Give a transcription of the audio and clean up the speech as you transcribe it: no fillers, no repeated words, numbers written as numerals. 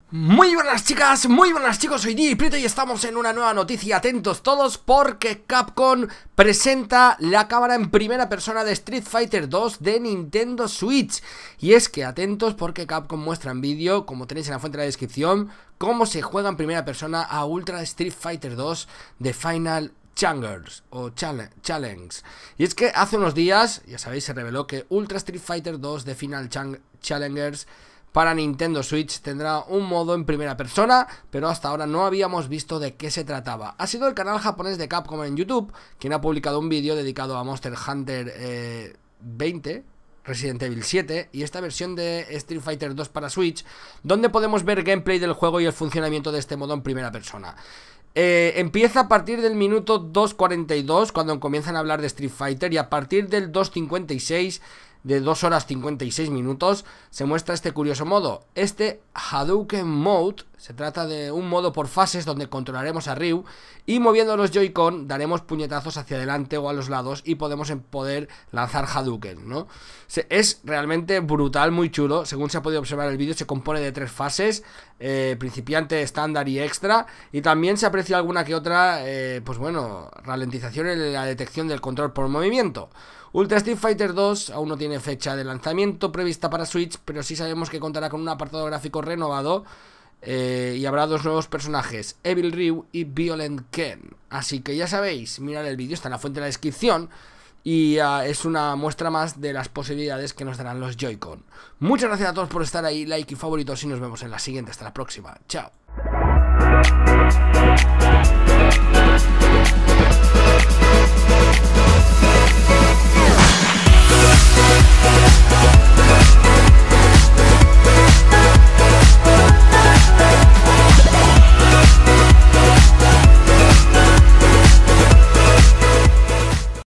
Muy buenas chicas, muy buenas chicos, soy DJ Prieto y estamos en una nueva noticia. Atentos todos porque Capcom presenta la cámara en primera persona de Street Fighter 2 de Nintendo Switch. Y es que atentos porque Capcom muestra en vídeo, como tenéis en la fuente de la descripción, cómo se juega en primera persona a Ultra Street Fighter 2 de Final Challengers o Challenge. Y es que hace unos días, ya sabéis, se reveló que Ultra Street Fighter 2 de Final Challengers para Nintendo Switch tendrá un modo en primera persona, pero hasta ahora no habíamos visto de qué se trataba. Ha sido el canal japonés de Capcom en YouTube quien ha publicado un vídeo dedicado a Monster Hunter 20, Resident Evil 7 y esta versión de Street Fighter 2 para Switch, donde podemos ver gameplay del juego y el funcionamiento de este modo en primera persona. Empieza a partir del minuto 2:42 cuando comienzan a hablar de Street Fighter, y a partir del 2:56 de 2 horas 56 minutos se muestra este curioso modo, este Hadouken Mode. Se trata de un modo por fases donde controlaremos a Ryu y moviendo los Joy-Con daremos puñetazos hacia adelante o a los lados y podemos poder lanzar Hadouken, ¿no? Es realmente brutal, muy chulo. Según se ha podido observar el vídeo, se compone de 3 fases, principiante, estándar y extra, y también se aprecia alguna que otra, pues bueno, ralentización en la detección del control por movimiento. Ultra Street Fighter 2 aún no tiene fecha de lanzamiento prevista para Switch, pero sí sabemos que contará con un apartado gráfico renovado, y habrá 2 nuevos personajes, Evil Ryu y Violent Ken. Así que ya sabéis, mirad el vídeo, está en la fuente de la descripción, y es una muestra más de las posibilidades que nos darán los Joy-Con. Muchas gracias a todos por estar ahí, like y favoritos, y nos vemos en la siguiente. Hasta la próxima, chao.